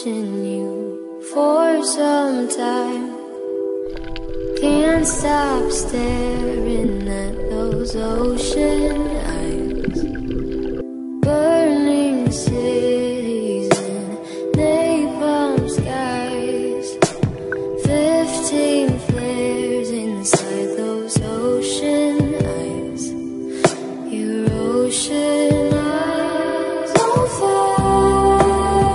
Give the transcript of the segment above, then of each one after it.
watching you for some time. Can't stop staring at those ocean eyes. Burning cities and napalm skies. 15 flares inside those ocean eyes. Your ocean eyes on fire.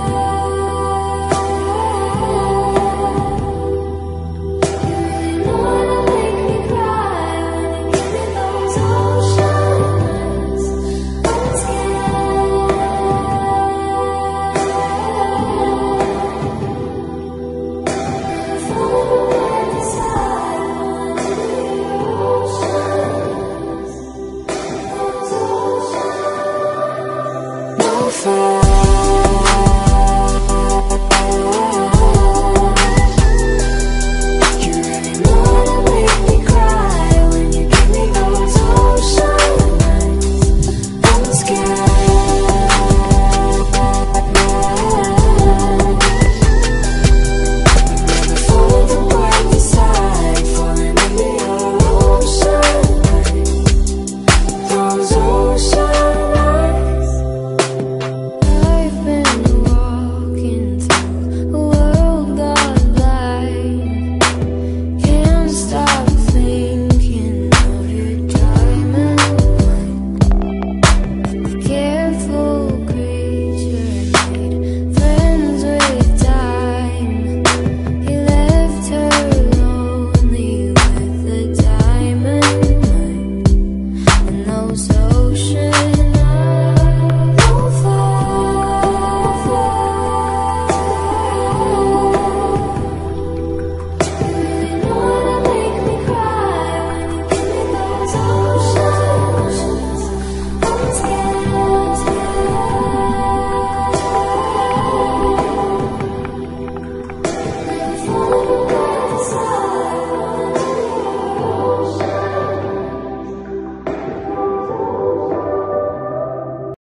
You really know how to make me cry when you give me those ocean eyes. I'm scared. Falling away beside one of your oceans. Those oceans. No fire.